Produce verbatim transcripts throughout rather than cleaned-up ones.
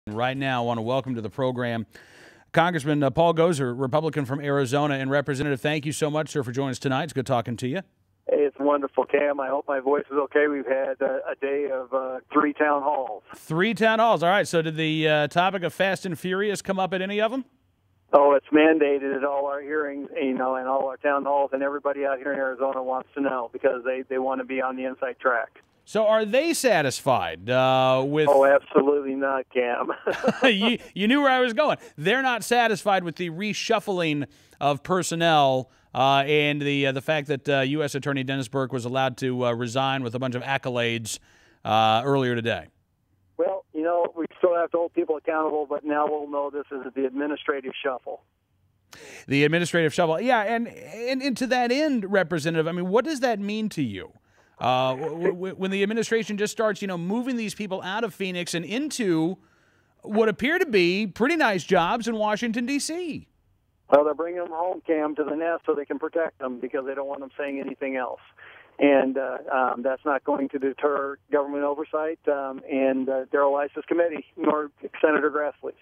Right now, I want to welcome to the program Congressman uh, Paul Gosar, Republican from Arizona. And Representative, thank you so much, sir, for joining us tonight. It's good talking to you. Hey, it's wonderful, Cam. I hope my voice is okay. We've had uh, a day of uh, three town halls. Three town halls. All right. So did the uh, topic of Fast and Furious come up at any of them? Oh, it's mandated at all our hearings, you know, and all our town halls, and everybody out here in Arizona wants to know because they, they want to be on the inside track. So are they satisfied uh, with... Oh, absolutely not, Cam. you, you knew where I was going. They're not satisfied with the reshuffling of personnel uh, and the uh, the fact that uh, U S Attorney Dennis Burke was allowed to uh, resign with a bunch of accolades uh, earlier today. Well, you know, we still have to hold people accountable, but now we'll know this is the administrative shuffle. The administrative shuffle. Yeah, and, and, and to that end, Representative, I mean, what does that mean to you? Uh, w- w- when the administration just starts, you know, moving these people out of Phoenix and into what appear to be pretty nice jobs in Washington, D C Well, they're bringing them home, Cam, to the nest so they can protect them because they don't want them saying anything else. And uh, um, that's not going to deter government oversight um, and uh, Darrell Iss's committee, nor Senator Grassley's.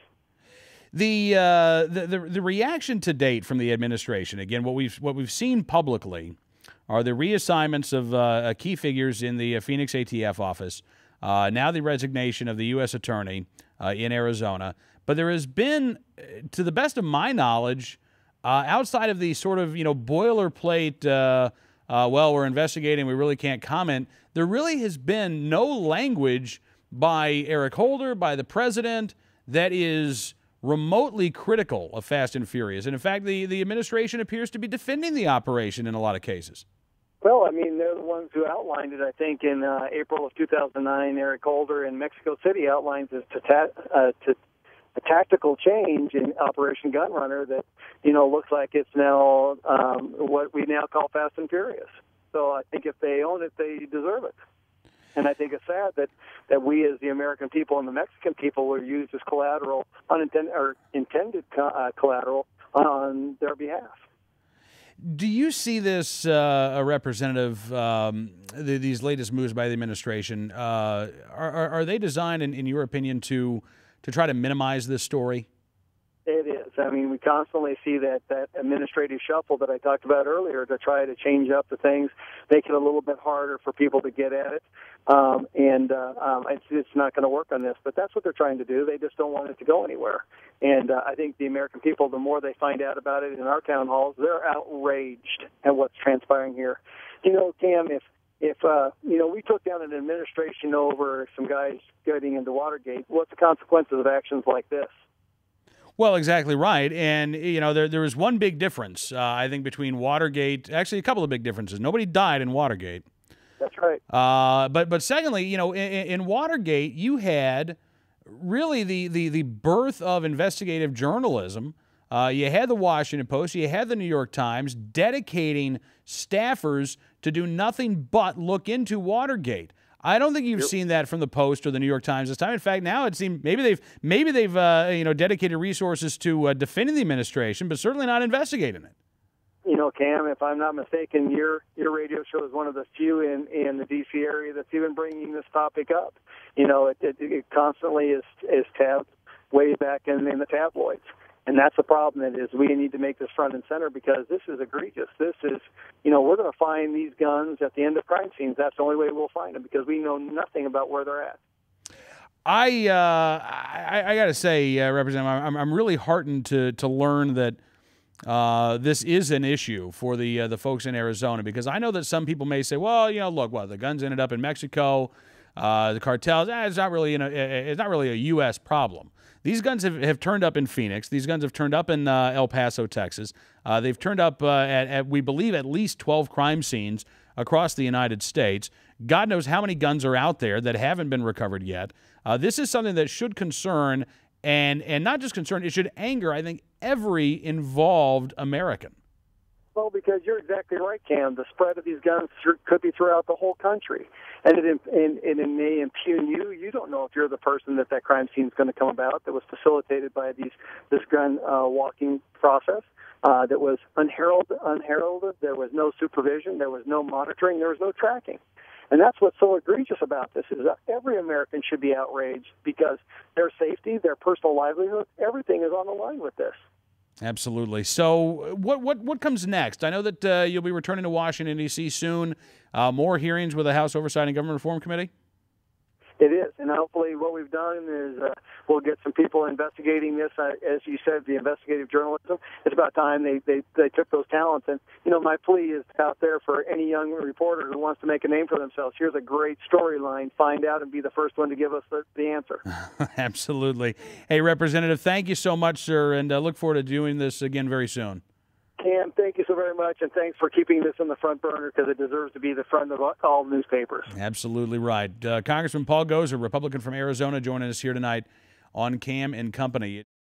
The, uh, the the the reaction to date from the administration, again, what we've what we've seen publicly are the reassignments of uh, key figures in the Phoenix A T F office, uh, now the resignation of the U S attorney uh, in Arizona. But there has been, to the best of my knowledge, uh, outside of the sort of, you know, boilerplate, uh, uh, well, we're investigating, we really can't comment, there really has been no language by Eric Holder, by the president, that is remotely critical of Fast and Furious. And in fact, the, the administration appears to be defending the operation in a lot of cases. Well, I mean, they're the ones who outlined it, I think, in uh, April of two thousand nine. Eric Holder in Mexico City outlines it to, ta- uh, to a tactical change in Operation Gunrunner that, you know, looks like it's now um, what we now call Fast and Furious. So I think if they own it, they deserve it. And I think it's sad that, that we as the American people and the Mexican people were used as collateral, unintended or intended co- uh, collateral on their behalf. Do you see this, uh, a representative, um, the, these latest moves by the administration, uh, are, are, are they designed, in, in your opinion, to to try to minimize this story? It is. I mean, we constantly see that, that administrative shuffle that I talked about earlier to try to change up the things, make it a little bit harder for people to get at it. Um, and uh, um, it's, it's not going to work on this, but that's what they're trying to do. They just don't want it to go anywhere. And uh, I think the American people, the more they find out about it in our town halls, they're outraged at what's transpiring here. You know, Cam, if If, uh, you know, we took down an administration over some guys getting into Watergate, what's the consequences of actions like this? Well, exactly right. And, you know, there there was one big difference, uh, I think, between Watergate, actually a couple of big differences. Nobody died in Watergate. That's right. Uh, but but secondly, you know, in, in Watergate, you had really the, the, the birth of investigative journalism. Uh, you had the Washington Post, you had the New York Times dedicating staffers to do nothing but look into Watergate. I don't think you've yep. seen that from the Post or the New York Times this time. In fact, now it seems maybe they've maybe they've uh, you know dedicated resources to uh, defending the administration, but certainly not investigating it. You know, Cam, if I'm not mistaken, your your radio show is one of the few in, in the D C area that's even bringing this topic up. You know, it, it, it constantly is is tabbed way back in, in the tabloids. And that's the problem. That is, we need to make this front and center because this is egregious. This is, you know, we're going to find these guns at the end of crime scenes. That's the only way we'll find them because we know nothing about where they're at. I uh, I, I got to say, uh, Representative, I'm I'm really heartened to to learn that uh, this is an issue for the uh, the folks in Arizona because I know that some people may say, well, you know, look, well, the guns ended up in Mexico, uh, the cartels. Eh, it's not really, you know, it's not really a U S problem. These guns have, have turned up in Phoenix. These guns have turned up in uh, El Paso, Texas. Uh, they've turned up uh, at, at, we believe, at least twelve crime scenes across the United States. God knows how many guns are out there that haven't been recovered yet. Uh, this is something that should concern, and, and not just concern, it should anger, I think, every involved American. Well, because you're exactly right, Cam. The spread of these guns could be throughout the whole country. And it, and, and it may impugn you. You don't know if you're the person that that crime scene is going to come about that was facilitated by these this gun uh, walking process uh, that was unheralded, unheralded. There was no supervision. There was no monitoring. There was no tracking. And that's what's so egregious about this, is that every American should be outraged because their safety, their personal livelihood, everything is on the line with this. Absolutely. So what what what comes next? I know that uh, you'll be returning to Washington, D C soon. Uh, more hearings with the House Oversight and Government Reform Committee? It is, and hopefully what we've done is uh, we'll get some people investigating this. Uh, as you said, the investigative journalism, it's about time they, they, they took those talents. And, you know, my plea is out there for any young reporter who wants to make a name for themselves. Here's a great storyline. Find out and be the first one to give us the, the answer. Absolutely. Hey, Representative, thank you so much, sir, and uh, look forward to doing this again very soon. Cam, thank you so very much, and thanks for keeping this in the front burner because it deserves to be the front of all newspapers. Absolutely right. Uh, Congressman Paul Gosar, Republican from Arizona, joining us here tonight on Cam and Company.